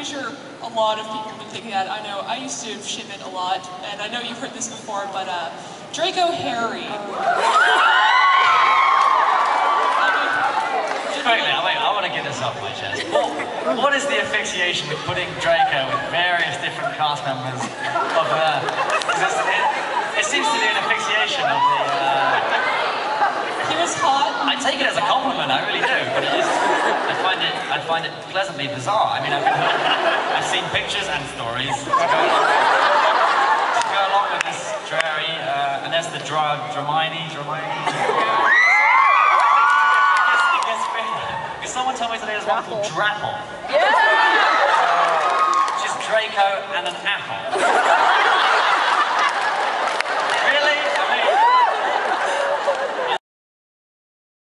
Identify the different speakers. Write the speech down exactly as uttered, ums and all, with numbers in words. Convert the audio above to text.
Speaker 1: pretty sure a lot of people have been thinking that. I know I used to ship it a lot, and I know you've heard this before, but uh, Draco Harry.
Speaker 2: Wait, wait, wait, I want to get this off my chest. What, what is the asphyxiation with putting Draco with various different cast members of uh, it, it seems to be an asphyxiation of the... Uh,
Speaker 1: he was hot.
Speaker 2: I take it as a compliment, I really do, but it is, I find it, I find it pleasantly bizarre. I mean, I've, been, I've seen pictures and stories to go along, to go along with this Drarry, uh, and there's the Dra, Dramini, Dramini. Someone told me today there's one called Draco.
Speaker 3: Yeah!
Speaker 2: Which is Draco and an apple.